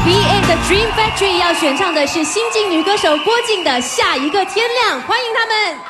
B8 的 Dream Factory 要选唱的是新晋女歌手郭静的《下一个天亮》，欢迎他们。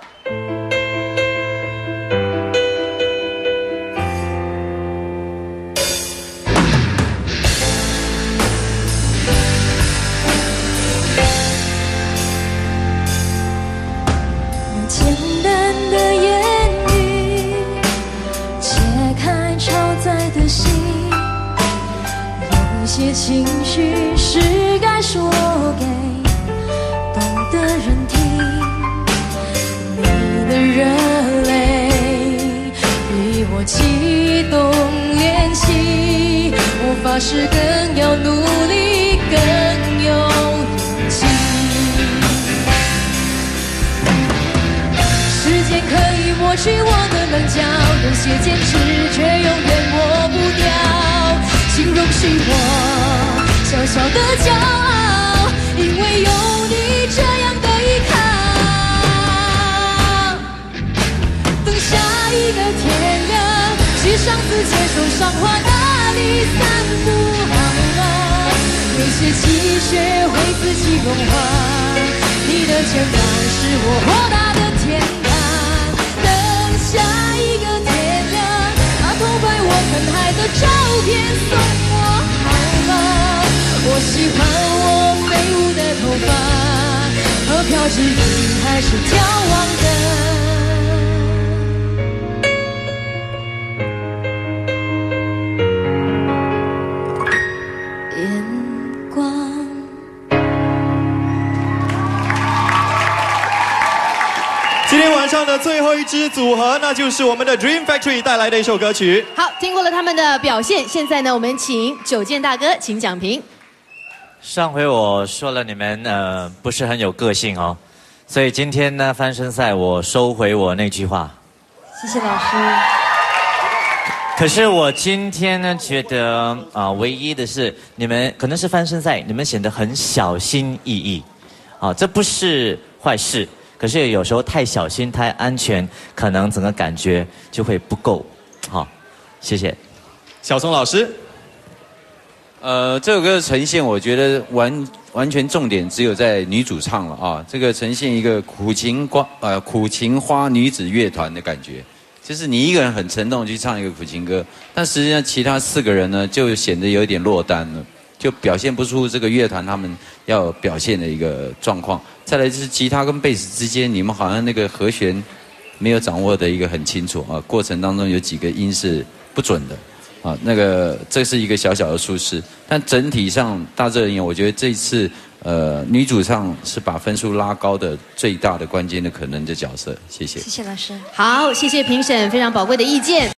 些情绪是该说给懂的人听，你的热泪比我激动练习，我发誓更要努力，更有勇气。时间可以抹去我的棱角，有些坚持却永远抹不掉。 请容许我小小的骄傲，因为有你这样的依靠。等下一个天亮，去上次牵手赏花那里散步好吗？有些积雪会自己融化，你的肩膀是我豁达的天堂。等下一个天亮，把偷拍我看海的照片送我好吗？我喜欢我飞舞的头发和飘至云还是眺望的眼光。 今天晚上的最后一支组合，那就是我们的 Dream Factory 带来的一首歌曲。 好，听过了他们的表现，现在呢，我们请九剑大哥请讲评。 上回我说了你们不是很有个性哦，所以今天呢翻身赛我收回我那句话。 谢谢老师。 可是我今天呢觉得唯一的是你们可能是翻身赛，你们显得很小心翼翼，这不是坏事。 可是有时候太小心、太安全，可能整个感觉就会不够。好，谢谢。 小松老师， 这首歌的呈现，我觉得完全重点只有在女主唱了啊。这个呈现一个苦情花女子乐团的感觉，就是你一个人很沉重去唱一个苦情歌，但实际上其他4个人呢，就显得有点落单了。 就表现不出这个乐团他们要表现的一个状况。再来就是吉他跟贝斯之间，你们好像那个和弦没有掌握的一个很清楚啊，过程当中有几个音是不准的啊，这是一个小小的疏失。但整体上大致而言，我觉得这一次女主唱是把分数拉高的最大的关键的可能的角色。谢谢。 谢谢老师。 好，谢谢评审非常宝贵的意见。